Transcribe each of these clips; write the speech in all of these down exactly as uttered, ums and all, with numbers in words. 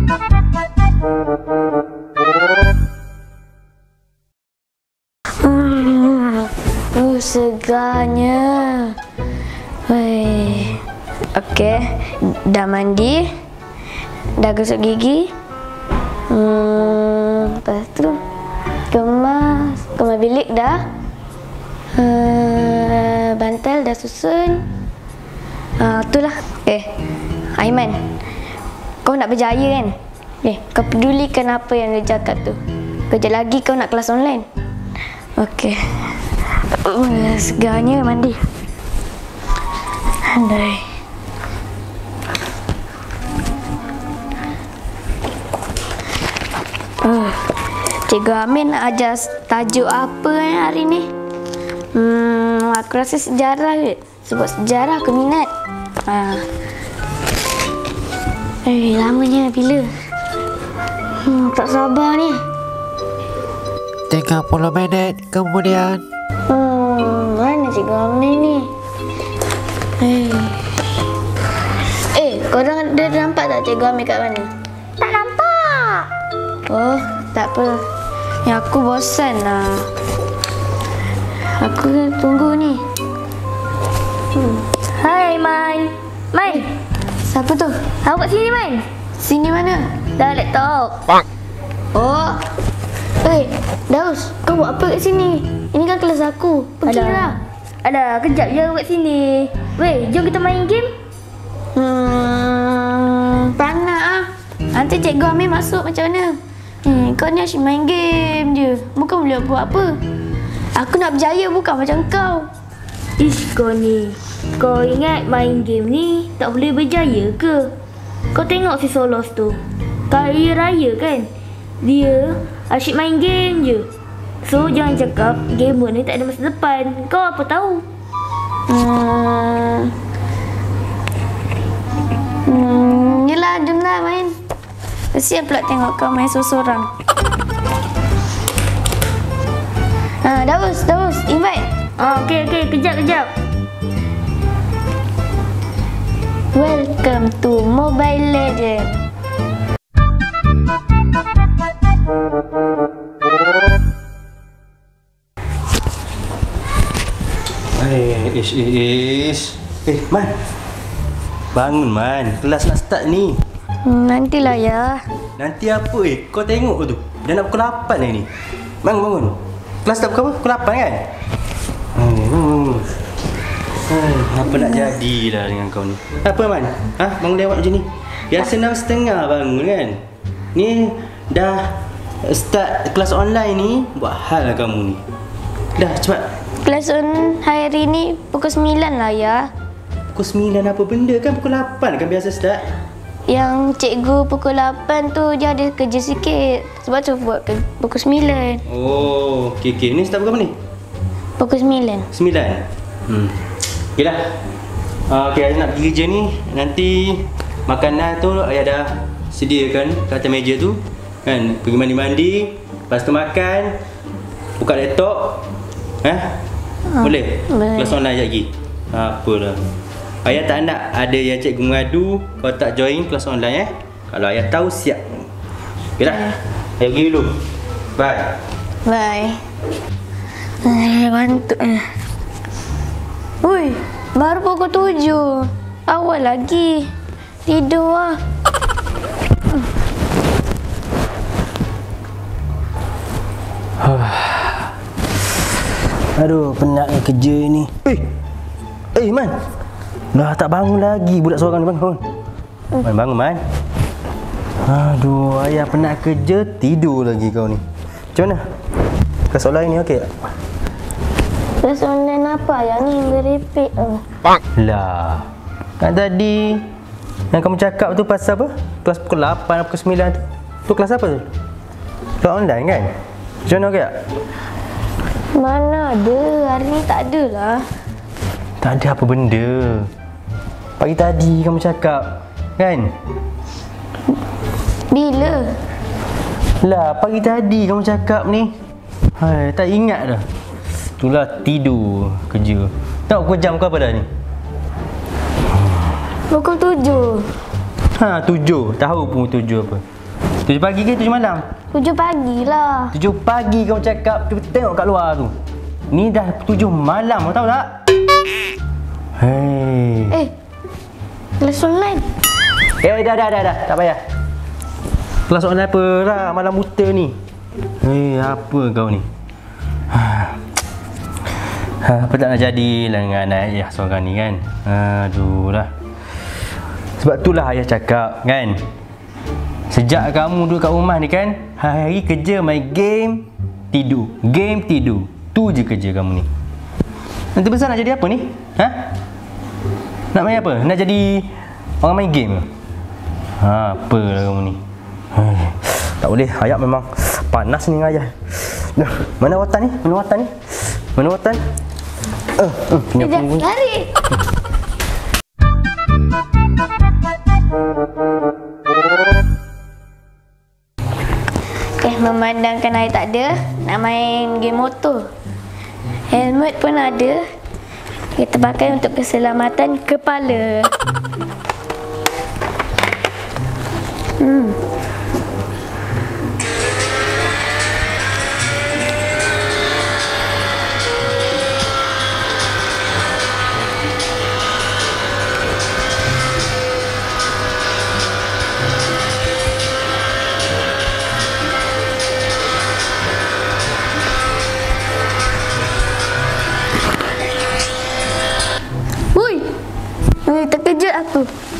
Hmm, uh, segarnya. Weh. Okey, dah mandi, dah gosok gigi. Hmm, lepas tu kemas, kemas bilik dah. Uh, bantal dah susun. Ah, uh, itulah. Eh, Aiman, kau nak berjaya kan? Eh, kau pedulikan apa yang dia cakap tu. Kejap lagi kau nak kelas online. Okey. Uh, segarnya mandi. Andai. Uh, Cikgu Amin nak ajar tajuk apa eh, hari ni? Hmm, aku rasa sejarah ke? Sebab sejarah aku minat. Ha. Eh, lamanya bila? Hmm, tak sabar ni. tiga puluh minit kemudian. Hmm, mana Cikgu Amin ni? Eh, eh, korang ada nampak tak Cikgu Amin kat mana? Tak nampak. Oh, tak apa. Ya, aku bosan lah. Aku tunggu ni. Hmm. Hai, Man. Man. Siapa tu? Awak kat sini, Man. Sini mana? Dah laptop. Oh. Eh, Daus, kau buat apa kat sini? Ini kan kelas aku. Pergilah. Ada, kejap je kat sini. Weh, jom kita main game. Hmm, tak nak ah. Nanti Cikgu Amir masuk macam mana? Hmm, kau ni asyik main game je. Bukan boleh buat apa. Aku nak berjaya bukan macam kau. Ish, kau ni. Kau ingat main game ni tak boleh berjaya ke? Kau tengok si Solos tu. Kaya raya kan? Dia asyik main game je. So, jangan cakap gamer ni tak ada masa depan. Kau apa tahu? Hmm. Hmm, yelah, jomlah main. Kesian pula tengok kau main seorang-seorang. Ha, Daus, Daus, invite. Ah, okey, okey, kejap, kejap. Welcome to Mobile Legends. Eh, ish, ish. Eh, Man. Bangun, Man. Kelas nak start ni. Hmm, nantilah ya. Nanti apa eh? Kau tengok tu. Dah nak pukul lapan dah ni. Bangun, bangun. Kelas tak pukul apa? Pukul lapan kan? Hmm, hmm. Hmm, apa nak jadilah dengan kau ni? Apa, Man? Ha? Bangun lewat macam ni? Biasa enam setengah bangun kan? Ni dah start kelas online ni. Buat hal lah kamu ni. Dah, cepat. Kelas on hari ni pukul sembilan lah ya. Pukul sembilan apa benda kan? Pukul lapan kan biasa start? Yang cikgu pukul lapan tu dia ada kerja sikit. Sebab tu buat ke pukul sembilan. Oh, okey, okey. Ni start pukul apa ni? Pukul sembilan. Sembilan? Hmm. Okey dah. Uh, okey, ayah nak pergi kerja ni. Nanti makanan tu ayah dah sediakan kat atas meja tu. Kan? Pergi mandi-mandi. Lepas tu makan. Buka laptop. Eh? Ah, boleh? boleh. Kelas online sekejap lagi. Apalah. Ayah tak nak ada yang cikgu mengadu kau tak join kelas online eh. Kalau ayah tahu siap. Okey dah. Ayah pergi dulu. Bye. Bye. Eh, ngantuk eh. Ui, baru pukul tujuh. Awal lagi. Tidur lah. Aduh, penatnya kerja ni. Eh. Eh, Man. Dah tak bangun lagi budak seorang ni, bangun. Man, bangun, Man. Aduh, ayah penat kerja, tidur lagi kau ni. Macam mana? Kelas online ni okey tak? Kelas online apa yang ni merepek oh. Lah. Kan tadi yang kamu cakap tu pasal apa? Kelas pukul lapan, pukul sembilan tu. Tu kelas apa tu? Kelas online kan? Macam mana okey tak? Mana ada, hari ni tak ada lah. Tak ada apa benda. Pagi tadi kamu cakap, kan? Bila? Lah, pagi tadi kamu cakap ni. Hai, tak ingat dah. Itulah tidur kerja. Tengok pukul jam kau apa dah ni? Pukul tujuh. Ha, tujuh. Tahu pukul tujuh apa? Tujuh pagi ke tujuh malam? Tujuh pagi lah. Tujuh pagi kau cakap. Cuba tengok kat luar tu. Ni dah tujuh malam, kau tahu tak? Hei. Eh, kelas online. Eh, dah, dah, dah, dah. Tak payah. Kelas online apa lah, malam buta ni. Hei, apa kau ni? Apa tak nak jadilah dengan ayah seorang ni kan? Aduh lah. Sebab itulah ayah cakap kan, sejak kamu duduk kat rumah ni kan, hari-hari kerja main game, tidur. Game, tidur. Tu je kerja kamu ni. Nanti besar nak jadi apa ni? Ha? Nak main apa? Nak jadi orang main game ke? Ha, apalah kamu ni. Hai, tak boleh, ayah memang panas ni dengan ayah. Nah, mana watan ni? Mana watan ni? Mana watan? Uh, uh, Sekejap, lari. Eh, memandangkan air tak ada, nak main game motor. Helmet pun ada. Kita pakai untuk keselamatan kepala. Hmm. Hei, terkejut aku.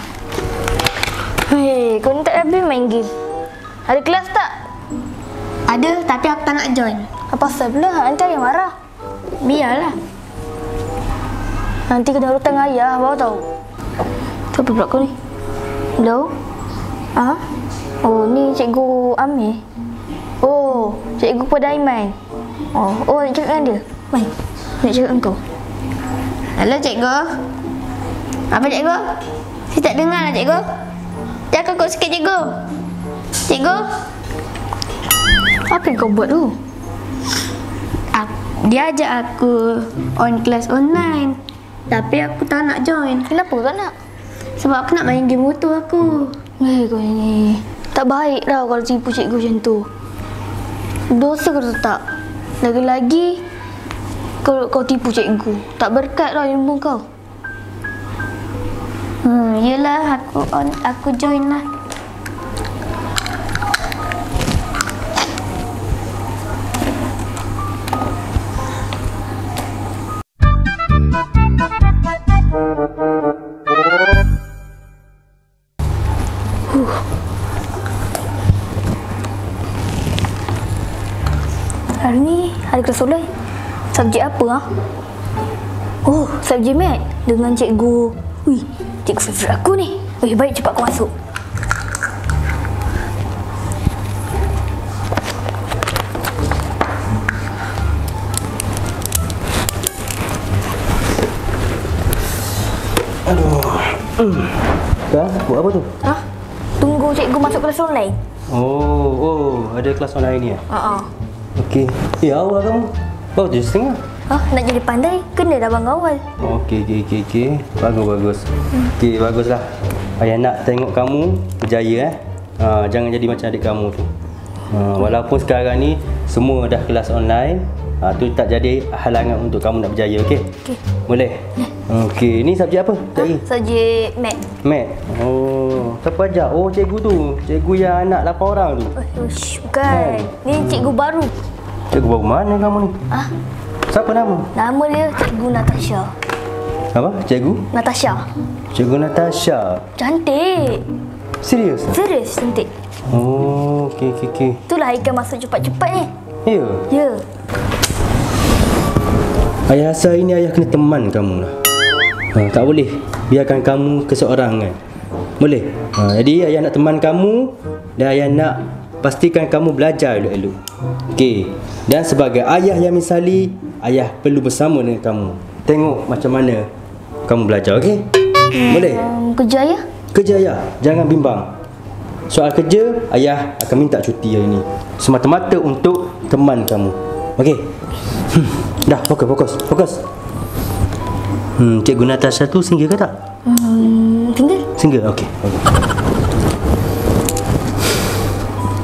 Hei, kau ni tak habis main game. Ada kelas tak? Ada, tapi aku tak nak join. Apa pasal pula? Nanti ayah marah. Biarlah. Nanti kena hutang ayah, baru tahu. Tu apa pula kau ni? Hello? Ha? Oh, ni Cikgu Amir. Oh, Cikgu pada Aiman. Oh, oh nak cakap dengan dia? Mai, nak cakap dengan kau. Hello, Cikgu. Apa cikgu? Saya tak dengar lah cikgu. Jangan kau sikit cikgu. Cikgu? Apa yang kau buat tu? Aku, dia ajak aku on kelas online. Tapi aku tak nak join. Kenapa tak nak? Sebab aku nak main game motor aku. Eh kau ni. Tak baik dah kalau tipu cikgu macam tu. Dosa kau tak? Lagi-lagi kalau kau tipu cikgu. Tak berkat lah ilmu kau. Hmm, yelah aku on, aku join lah. Huh. Hari ni hari kelas online. Subjek apa ah? Oh, subjek mat dengan cikgu. Wih, cikgu favourite aku ni. Wih, baik cepat kau masuk. Aduh. Dah, buat apa tu? Ha? Tunggu cikgu masuk kelas online. Oh, oh, ada kelas online ni ah? Ha ah. Okey. Eh, awal kamu. Baru tujuh setengah. Ha, nak jadi pandai kena dah bang awal. Okey, okey, okey, okey. Bagus, bagus. Hmm. Okey, baguslah. Ayah nak tengok kamu berjaya eh. Ha, jangan jadi macam adik kamu tu. Ha, walaupun sekarang ni semua dah kelas online, ha, tu tak jadi halangan untuk kamu nak berjaya, okey? Okey. Boleh? Okey, ni subjek apa? Tak Ha, subjek mat. Mat. Oh, siapa ajar? Oh, cikgu tu. Cikgu yang anak lapan orang tu. Oh, ush, bukan. Ni cikgu baru. Cikgu baru mana kamu ni? Ah, Siapa nama? nama dia Cikgu Natasha. Apa? Cikgu? Natasha. Cikgu Natasha. Cantik. Serius? Serius cantik. Oh, okey, okey, okey. Itulah Haikal masuk cepat-cepat ni. Ya? Ya. Ayah rasa ini ayah kena teman kamu lah. Ha, tak boleh biarkan kamu keseorangan. Boleh? Ha, jadi ayah nak teman kamu dan ayah nak pastikan kamu belajar elok-elok. Okey. Dan sebagai ayah yang misali, ayah perlu bersama dengan kamu. Tengok macam mana kamu belajar, okey? Boleh? Um, kerja ayah? Kerja ayah, jangan bimbang. Soal kerja, ayah akan minta cuti hari ni. Semata-mata untuk teman kamu. Okey? Hmm. Dah, fokus, fokus, fokus. Hmm, Cikgu Natasha tu single ke tak? Hmm, single. Single, okey. Okay.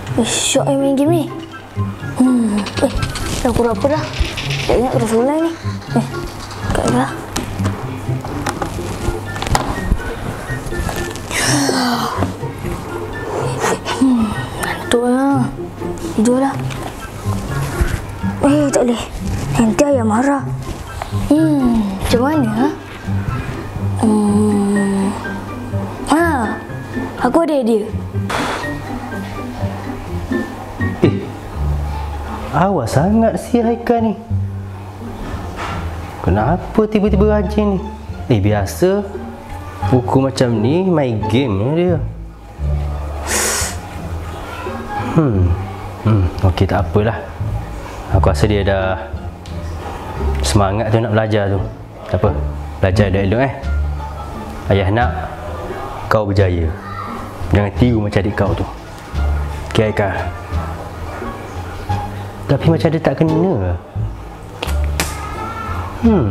Eh, syok eh main game ni. Hmm, eh, dah pura apa dah? Tak ingat kena solat ni. Eh, kat dah. Hmm, ngantuk lah. Tidur lah. Eh, tak boleh. Nanti ayah marah. Hmm, macam mana? Ha? Hmm. Ha, aku ada idea. Eh, awas sangat si Haikal ni. Kenapa tiba-tiba rajin ni? Eh, biasa buku macam ni main game ni dia. Hmm, hmm, okey tak apalah. Aku rasa dia dah semangat tu nak belajar tu. Tak apa, belajar elok-elok eh. Ayah nak kau berjaya. Jangan tiru macam adik kau tu. Okey Haikal. Tapi macam dia tak kena. Hmm.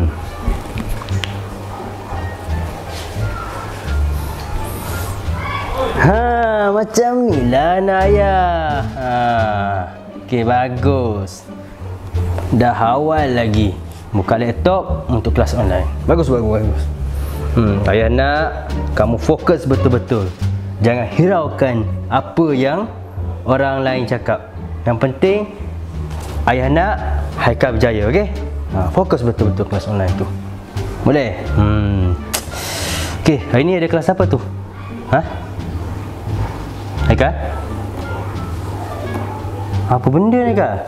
Ha, macam ni lah anak ayah. Ha. Okey, bagus. Dah awal lagi buka laptop untuk kelas online. Bagus, bagus, bagus. Hmm, ayah nak kamu fokus betul-betul. Jangan hiraukan apa yang orang lain cakap. Yang penting ayah nak Haikal berjaya, okey? Ha, fokus betul-betul kelas online tu. Boleh? Hmm. Okey, hari ni ada kelas apa tu? Ha? Haikal? Apa benda ni, Haikal?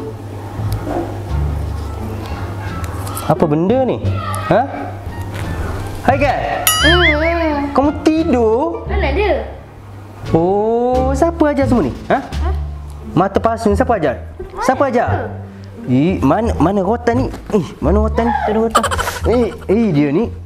Apa benda ni? Ha? Haikal? Hmm. Kamu tidur? Mana dia? Oh, siapa ajar semua ni? Ha? Ha? Mata pasung siapa ajar? Siapa ajar? Eh, mana mana rotan ni? Eh, mana rotan ni? Tak ada rotan. Eh, eh dia ni